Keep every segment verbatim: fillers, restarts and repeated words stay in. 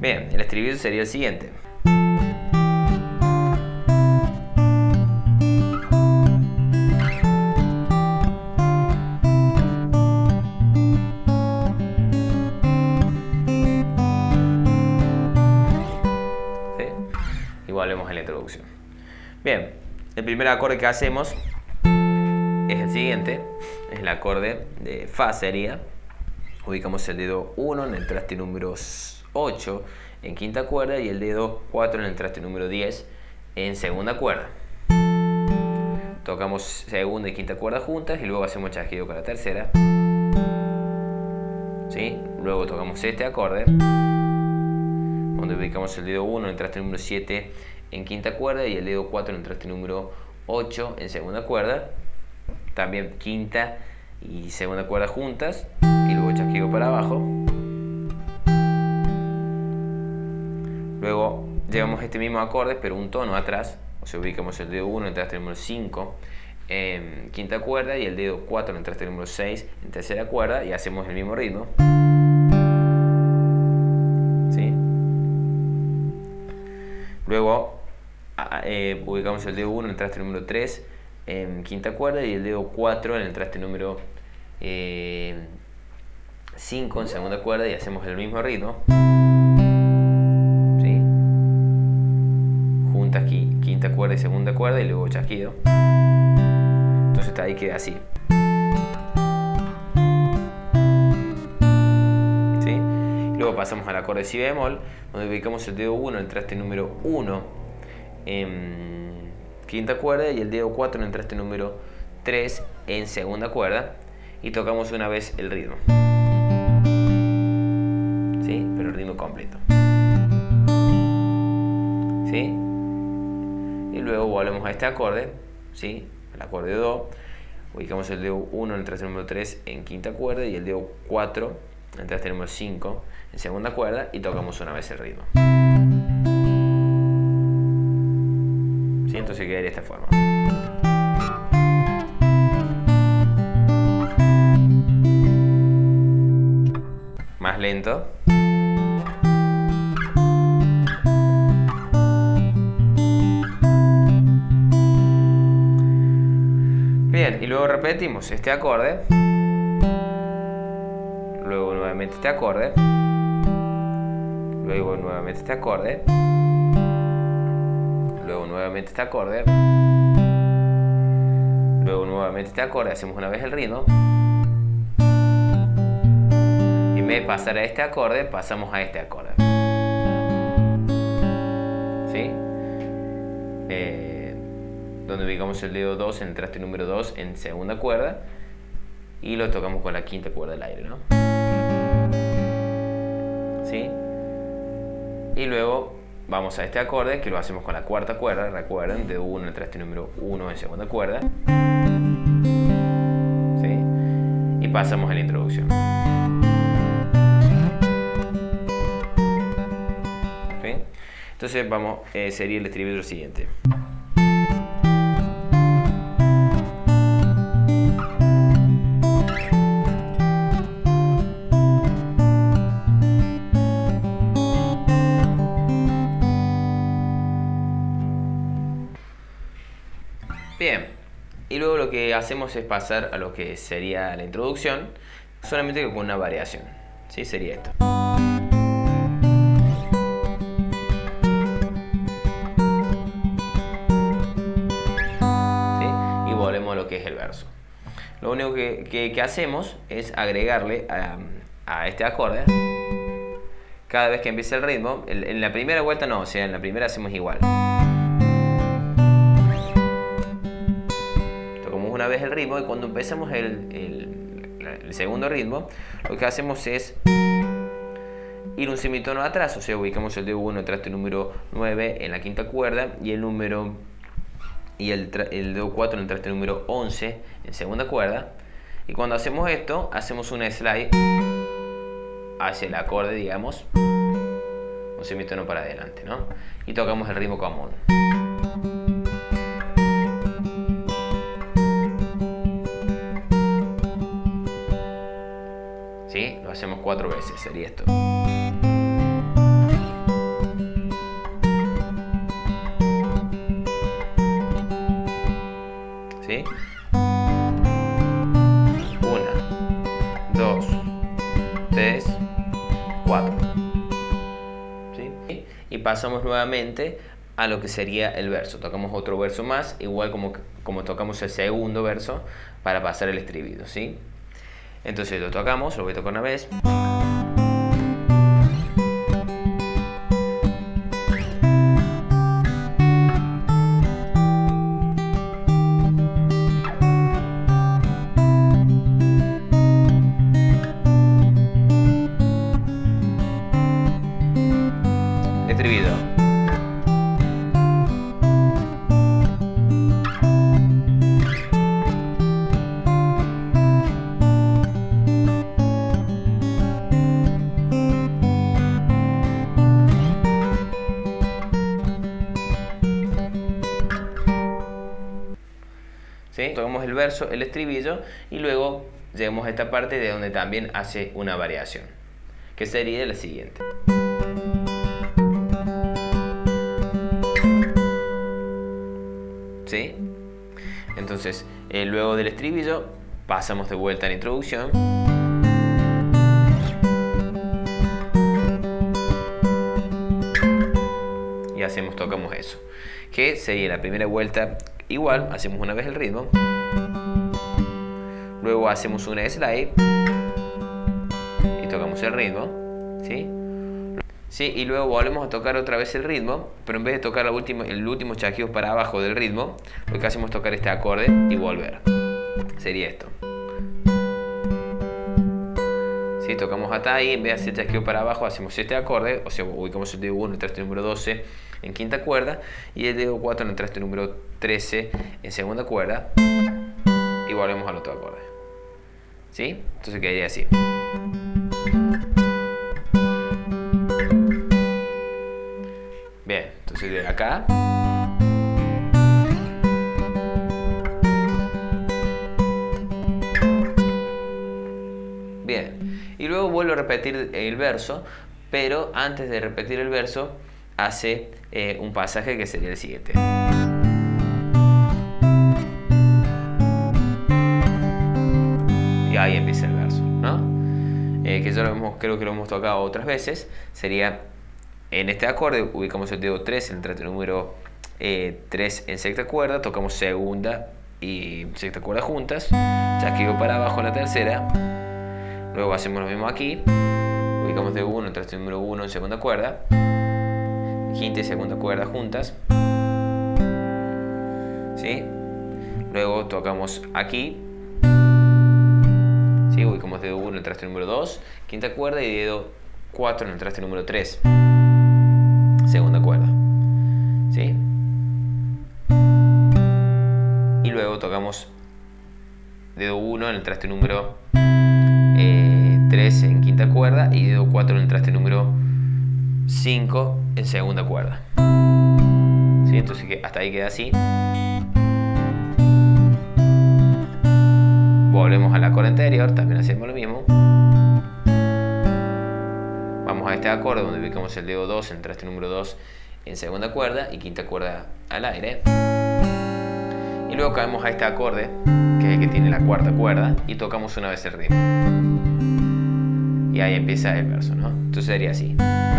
Bien, el estribillo sería el siguiente. ¿Sí? Y volvemos a la introducción. Bien, el primer acorde que hacemos es el siguiente, es el acorde de Fa sería. Ubicamos el dedo uno en el traste número ocho en quinta cuerda y el dedo cuatro en el traste número diez en segunda cuerda. Tocamos segunda y quinta cuerda juntas y luego hacemos chasquido con la tercera. ¿Sí? Luego tocamos este acorde, donde ubicamos el dedo uno en el traste número siete en quinta cuerda y el dedo cuatro en el traste número ocho en segunda cuerda. También quinta y segunda cuerda juntas y luego chasquido para abajo. Luego llevamos este mismo acorde pero un tono atrás, o sea, ubicamos el dedo uno en el traste número cinco en quinta cuerda y el dedo cuatro en el traste número seis en tercera cuerda y hacemos el mismo ritmo. ¿Sí? Luego eh, ubicamos el dedo uno en el traste número tres en quinta cuerda y el dedo cuatro en el traste número eh, cinco en segunda cuerda y hacemos el mismo ritmo. ¿Sí? Juntas aquí, quinta cuerda y segunda cuerda y luego chasquido. Entonces está ahí, queda así. ¿Sí? Y luego pasamos al acorde de Si bemol, donde ubicamos el dedo uno en el traste número uno en quinta cuerda y el dedo cuatro en el traste número tres en segunda cuerda y tocamos una vez el ritmo. ¿Sí? Pero el ritmo completo. ¿Sí? Y luego volvemos a este acorde, ¿sí? El acorde de Do. Ubicamos el dedo uno en el traste número tres en quinta cuerda y el dedo cuatro en el traste número cinco en segunda cuerda y tocamos una vez el ritmo. ¿Sí? Entonces quedaría de esta forma. Más lento. Bien, y luego repetimos este acorde, luego nuevamente este acorde, luego nuevamente este acorde, luego nuevamente este acorde, luego nuevamente este acorde, hacemos una vez el ritmo. Y en vez de pasar a este acorde, pasamos a este acorde. ¿Sí? Eh, donde ubicamos el dedo dos en el traste número dos en segunda cuerda y lo tocamos con la quinta cuerda del aire, ¿no? ¿Sí? Y luego vamos a este acorde que lo hacemos con la cuarta cuerda, recuerden, dedo uno en el traste número uno en segunda cuerda. ¿Sí? Y pasamos a la introducción. ¿Sí? Entonces vamos, eh, sería el estribillo siguiente. Bien, y luego lo que hacemos es pasar a lo que sería la introducción, solamente que con una variación. ¿Sí? Sería esto. ¿Sí? Y volvemos a lo que es el verso. Lo único que, que, que hacemos es agregarle a, a este acorde, cada vez que empiece el ritmo, en, en la primera vuelta no, o sea, en la primera hacemos igual. Una vez el ritmo y cuando empezamos el, el, el segundo ritmo, lo que hacemos es ir un semitono atrás, o sea, ubicamos el dedo uno en el traste número nueve en la quinta cuerda y el número y el, el dedo cuatro en el traste número once en segunda cuerda, y cuando hacemos esto hacemos una slide hacia el acorde, digamos, un semitono para adelante, ¿no? Y tocamos el ritmo común. ¿Sí? Lo hacemos cuatro veces, sería esto. y pasamos nuevamente a lo que sería el verso. Tocamos otro verso más, igual como, como tocamos el segundo verso para pasar el estribillo, ¿sí? Entonces lo tocamos, lo voy a tocar una vez. Estribillo. ¿Sí? Tocamos el verso, el estribillo y luego llegamos a esta parte de donde también hace una variación, que sería la siguiente. ¿Sí? Entonces, eh, luego del estribillo pasamos de vuelta a la introducción. Y hacemos, tocamos eso, que sería la primera vuelta. Igual, hacemos una vez el ritmo, luego hacemos una slide y tocamos el ritmo, ¿sí? ¿Sí? Y luego volvemos a tocar otra vez el ritmo, pero en vez de tocar la última, el último chasquido para abajo del ritmo, lo que hacemos es tocar este acorde y volver. Sería esto. ¿Sí? Tocamos hasta ahí, en vez de hacer chasquido para abajo, hacemos este acorde, o sea, ubicamos el dedo uno en el traste número doce en quinta cuerda y el dedo cuatro en el traste número trece en segunda cuerda y volvemos al otro acorde. ¿Sí? Entonces quedaría así. Bien, entonces de acá bien, y luego vuelvo a repetir el verso, pero antes de repetir el verso hace eh, un pasaje que sería el siguiente. Y ahí empieza el verso, ¿no? Eh, que ya lo hemos, creo que lo hemos tocado otras veces. Sería en este acorde, ubicamos el dedo tres en el traste número eh, tres en sexta cuerda, tocamos segunda y sexta cuerda juntas, chasquido para abajo en la tercera, luego hacemos lo mismo aquí, ubicamos dedo uno en el traste número uno en segunda cuerda, quinta y segunda cuerda juntas, ¿sí? Luego tocamos aquí, ¿sí? Ubicamos dedo uno en el traste número dos, quinta cuerda, y dedo cuatro en el traste número tres, segunda cuerda, ¿sí? Y luego tocamos dedo uno en el traste número eh, tres en quinta cuerda y dedo cuatro en el traste número cinco en segunda cuerda, ¿sí? Entonces hasta ahí queda así. Volvemos al acorde anterior, también hacemos lo mismo. Vamos a este acorde donde ubicamos el dedo dos en el traste número dos en segunda cuerda y quinta cuerda al aire. Y luego caemos a este acorde, que es el que tiene la cuarta cuerda, y tocamos una vez el ritmo. Y ahí empieza el verso, ¿no? Entonces sería así.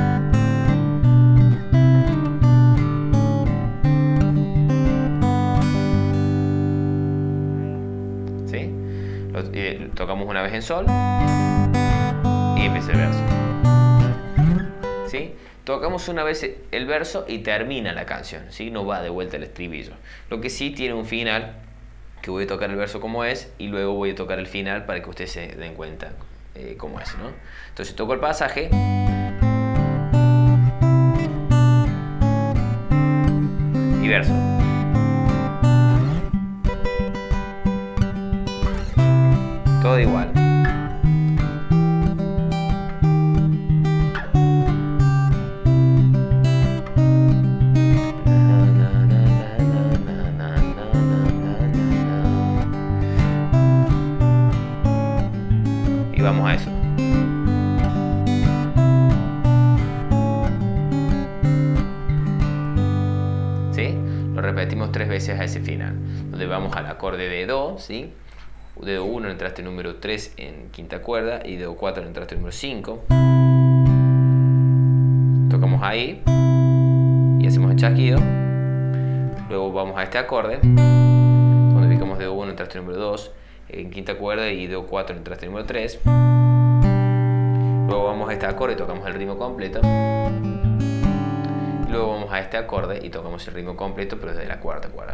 ¿Sí? Lo, eh, tocamos una vez en sol y empieza el verso. ¿Sí? Tocamos una vez el verso y termina la canción, ¿sí? No va de vuelta el estribillo. Lo que sí tiene un final, que voy a tocar el verso como es y luego voy a tocar el final para que ustedes se den cuenta eh, cómo es, ¿no? Entonces toco el pasaje y verso. Todo igual. Y vamos a eso. ¿Sí? Lo repetimos tres veces a ese final, donde vamos al acorde de do, ¿sí? Dedo uno en el traste número tres en quinta cuerda y dedo cuatro en el traste número cinco. Tocamos ahí. hacemos el chasquido. Luego vamos a este acorde, donde ubicamos dedo uno en el traste número dos, en quinta cuerda, y dedo cuatro en el traste número tres. Luego vamos a este acorde y tocamos el ritmo completo. Luego vamos a este acorde y tocamos el ritmo completo, pero desde la cuarta cuerda.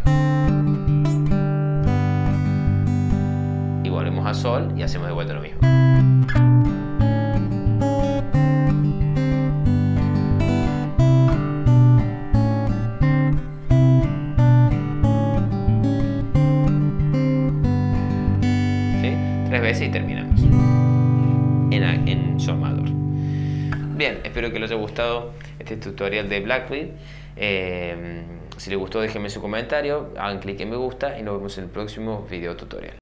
Y volvemos a sol y hacemos de vuelta lo mismo. ¿Sí? Tres veces y terminamos en, en sol mayor. Bien, espero que les haya gustado este tutorial de Blackbeat. Eh, si les gustó, déjenme su comentario, hagan clic en me gusta y nos vemos en el próximo video tutorial.